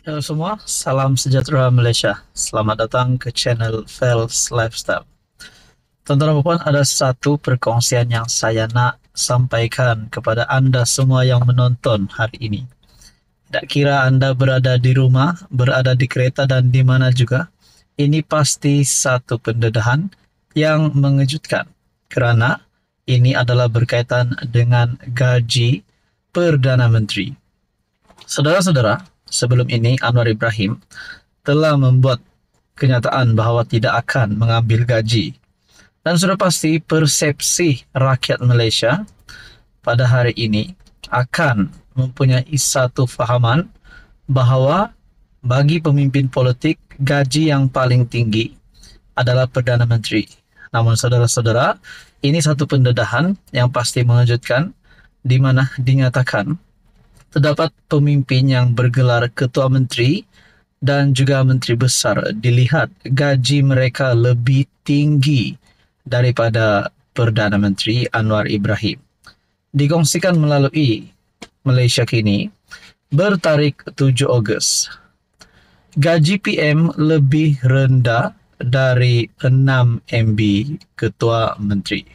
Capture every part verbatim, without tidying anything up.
Halo semua, salam sejahtera Malaysia. Selamat datang ke channel Fels Lifestyle. Tuan-tuan dan puan, ada satu perkongsian yang saya nak sampaikan kepada anda semua yang menonton hari ini. Tak kira anda berada di rumah, berada di kereta dan di mana juga, ini pasti satu pendedahan yang mengejutkan. Kerana ini adalah berkaitan dengan gaji Perdana Menteri. Saudara-saudara, sebelum ini Anwar Ibrahim telah membuat kenyataan bahawa tidak akan mengambil gaji. Dan sudah pasti persepsi rakyat Malaysia pada hari ini akan mempunyai satu fahaman bahawa bagi pemimpin politik, gaji yang paling tinggi adalah Perdana Menteri. Namun saudara-saudara, ini satu pendedahan yang pasti mengejutkan di mana dinyatakan terdapat pemimpin yang bergelar Ketua Menteri dan juga Menteri Besar dilihat gaji mereka lebih tinggi daripada Perdana Menteri Anwar Ibrahim. Dikongsikan melalui Malaysia Kini bertarikh tujuh Ogos. Gaji P M lebih rendah dari enam M B Ketua Menteri.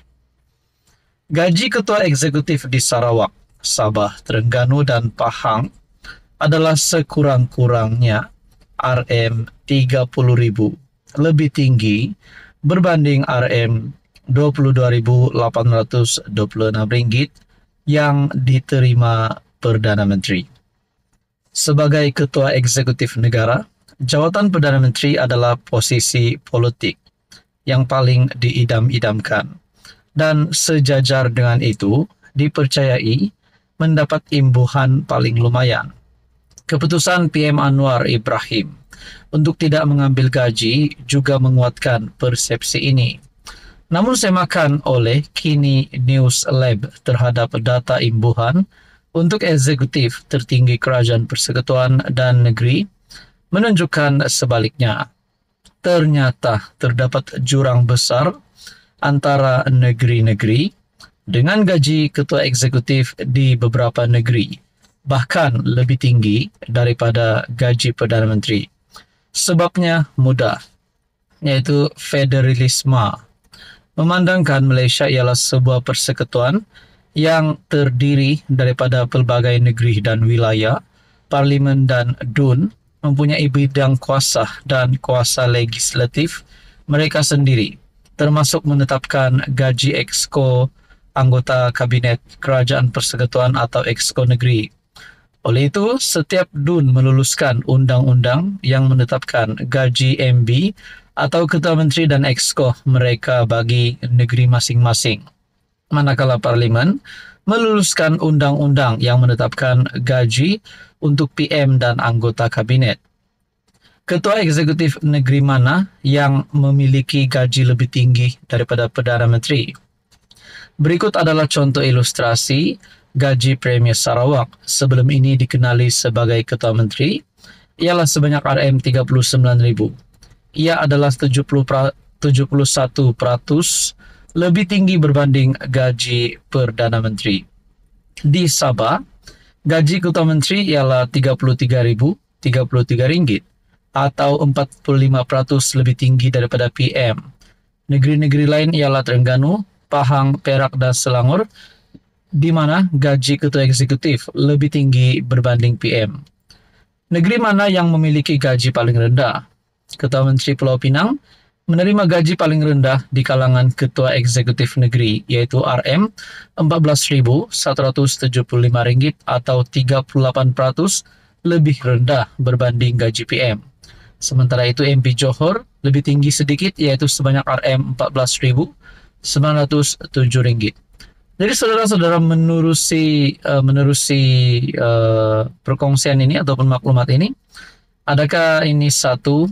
Gaji Ketua Eksekutif di Sarawak, Sabah, Terengganu dan Pahang adalah sekurang-kurangnya R M tiga puluh ribu lebih tinggi berbanding R M dua puluh dua ribu lapan ratus dua puluh enam ringgit yang diterima Perdana Menteri. Sebagai Ketua Eksekutif Negara, jawatan Perdana Menteri adalah posisi politik yang paling diidam-idamkan dan sejajar dengan itu dipercayai mendapat imbuhan paling lumayan. Keputusan P M Anwar Ibrahim untuk tidak mengambil gaji juga menguatkan persepsi ini. Namun semakan oleh Kini News Lab terhadap data imbuhan untuk eksekutif tertinggi Kerajaan Persekutuan dan Negeri menunjukkan sebaliknya. Ternyata terdapat jurang besar antara negeri-negeri dengan gaji ketua eksekutif di beberapa negeri, bahkan lebih tinggi daripada gaji Perdana Menteri. Sebabnya mudah, yaitu federalisme. Memandangkan Malaysia ialah sebuah persekutuan yang terdiri daripada pelbagai negeri dan wilayah, parlimen dan D U N mempunyai bidang kuasa dan kuasa legislatif mereka sendiri, termasuk menetapkan gaji Exco anggota Kabinet Kerajaan Persekutuan atau Exco Negeri. Oleh itu, setiap D U N meluluskan undang-undang yang menetapkan gaji M B atau Ketua Menteri dan Exco mereka bagi negeri masing-masing. Manakala Parlimen meluluskan undang-undang yang menetapkan gaji untuk P M dan anggota Kabinet. Ketua Eksekutif negeri mana yang memiliki gaji lebih tinggi daripada Perdana Menteri? Berikut adalah contoh ilustrasi gaji Premier Sarawak sebelum ini dikenali sebagai Ketua Menteri ialah sebanyak R M tiga puluh sembilan ribu. Ia adalah tujuh puluh satu peratus lebih tinggi berbanding gaji Perdana Menteri. Di Sabah, gaji Ketua Menteri ialah tiga puluh tiga ribu tiga puluh tiga ringgit atau empat puluh lima peratus lebih tinggi daripada P M. Negeri-negeri lain ialah Terengganu, Pahang, Perak dan Selangor, di mana gaji Ketua Eksekutif lebih tinggi berbanding P M. Negeri mana yang memiliki gaji paling rendah? Ketua Menteri Pulau Pinang menerima gaji paling rendah di kalangan Ketua Eksekutif Negeri, yaitu R M empat belas ribu seratus tujuh puluh lima ringgit atau tiga puluh lapan peratus lebih rendah berbanding gaji P M. Sementara itu M P Johor lebih tinggi sedikit, yaitu sebanyak R M empat belas ribu sembilan ratus tujuh ringgit. Jadi saudara-saudara menerusi uh, menerusi uh, perkongsian ini ataupun maklumat ini, adakah ini satu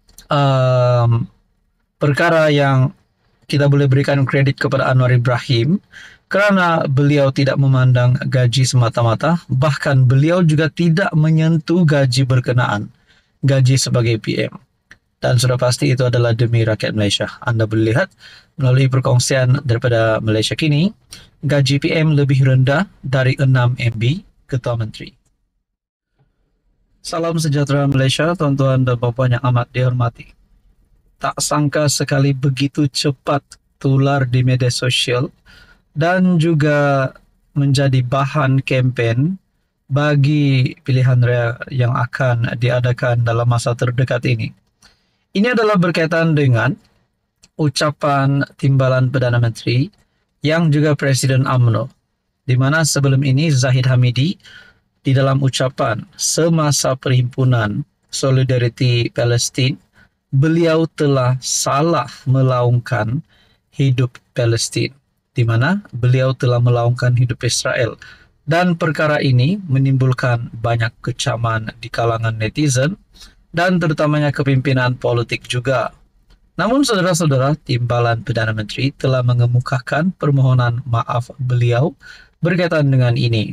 um, perkara yang kita boleh berikan kredit kepada Anwar Ibrahim kerana beliau tidak memandang gaji semata-mata, bahkan beliau juga tidak menyentuh gaji berkenaan, gaji sebagai P M. Dan sudah pasti itu adalah demi rakyat Malaysia. Anda boleh lihat melalui perkongsian daripada Malaysia Kini, gaji P M lebih rendah dari enam M B Ketua Menteri. Salam sejahtera Malaysia, tuan-tuan dan puan yang amat dihormati. Tak sangka sekali begitu cepat tular di media sosial dan juga menjadi bahan kempen bagi pilihan raya yang akan diadakan dalam masa terdekat ini. Ini adalah berkaitan dengan ucapan timbalan Perdana Menteri yang juga Presiden U M N O, di mana sebelum ini Zahid Hamidi di dalam ucapan semasa perhimpunan Solidariti Palestin, beliau telah salah melaungkan hidup Palestin, di mana beliau telah melaungkan hidup Israel. Dan perkara ini menimbulkan banyak kecaman di kalangan netizen dan terutamanya kepimpinan politik juga. Namun saudara-saudara, timbalan Perdana Menteri telah mengemukakan permohonan maaf beliau berkaitan dengan ini.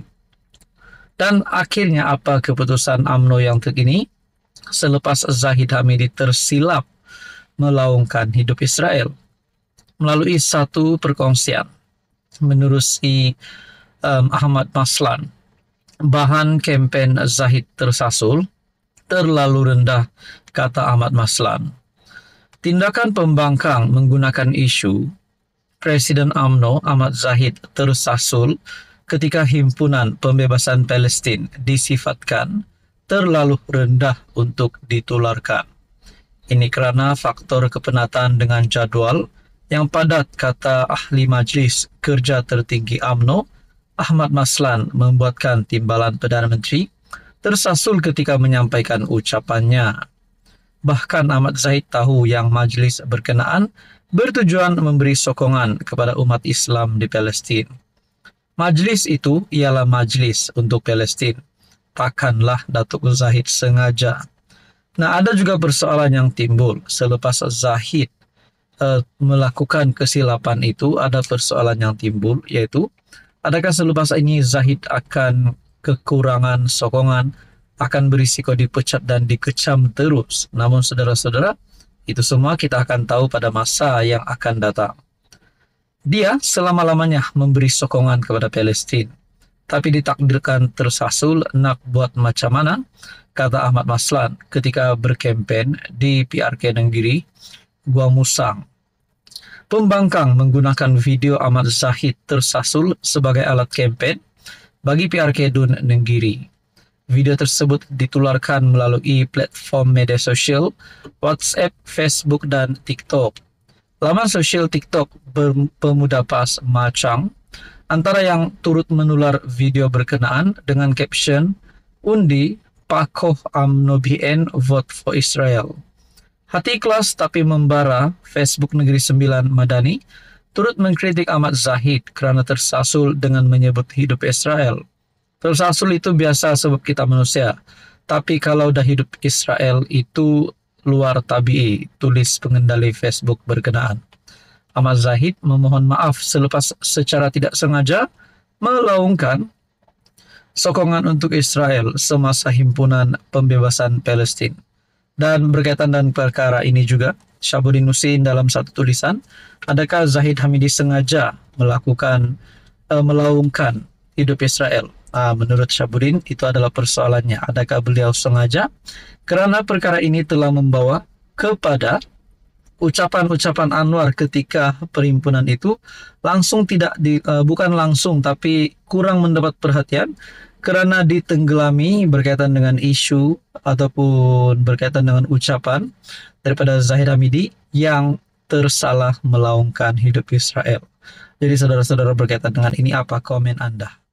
Dan akhirnya apa keputusan U M N O yang terkini? Selepas Zahid Hamidi tersilap melaungkan hidup Israel melalui satu perkongsian menerusi um, Ahmad Maslan, bahan kempen Zahid tersasul terlalu rendah, kata Ahmad Maslan. Tindakan pembangkang menggunakan isu Presiden U M N O Ahmad Zahid tersasul ketika Himpunan Pembebasan Palestin disifatkan terlalu rendah untuk ditularkan. Ini kerana faktor kepenatan dengan jadual yang padat, kata ahli Majlis Kerja Tertinggi U M N O Ahmad Maslan membuatkan timbalan Perdana Menteri tersasul ketika menyampaikan ucapannya. Bahkan Ahmad Zahid tahu yang majlis berkenaan bertujuan memberi sokongan kepada umat Islam di Palestin. Majlis itu ialah majlis untuk Palestin. Takkanlah Datuk Zahid sengaja. Nah, ada juga persoalan yang timbul selepas Zahid uh, melakukan kesilapan itu. Ada persoalan yang timbul, yaitu adakah selepas ini Zahid akan kekurangan sokongan, akan berisiko dipecat dan dikecam terus. Namun saudara-saudara, itu semua kita akan tahu pada masa yang akan datang. Dia selama-lamanya memberi sokongan kepada Palestin, tapi ditakdirkan tersasul nak buat macam mana, kata Ahmad Maslan ketika berkempen di P R K Nenggiri, Gua Musang. Pembangkang menggunakan video Ahmad Zahid tersasul sebagai alat kempen bagi P R K Dun Nenggiri. Video tersebut ditularkan melalui platform media sosial WhatsApp, Facebook, dan TikTok. Laman sosial TikTok Pemuda PAS Macang antara yang turut menular video berkenaan dengan caption undi Pakoh U M N O B N Vote for Israel. Hati ikhlas tapi membara Facebook Negeri Sembilan Madani turut mengkritik Ahmad Zahid kerana tersasul dengan menyebut hidup Israel. Tersasul itu biasa sebab kita manusia, tapi kalau dah hidup Israel itu luar tabi'i, tulis pengendali Facebook berkenaan. Ahmad Zahid memohon maaf selepas secara tidak sengaja melaungkan sokongan untuk Israel semasa Himpunan Pembebasan Palestin. Dan berkaitan dengan perkara ini juga, Syabuddin Husin dalam satu tulisan, adakah Zahid Hamidi sengaja melakukan uh, melaungkan hidup Israel? Uh, menurut Syabuddin, itu adalah persoalannya. Adakah beliau sengaja? Kerana perkara ini telah membawa kepada ucapan-ucapan Anwar ketika perhimpunan itu langsung tidak di, uh, bukan langsung tapi kurang mendapat perhatian kerana ditenggelami berkaitan dengan isu ataupun berkaitan dengan ucapan daripada Zahid Hamidi yang tersalah melaungkan hidup Israel. Jadi saudara-saudara, berkaitan dengan ini apa komen Anda?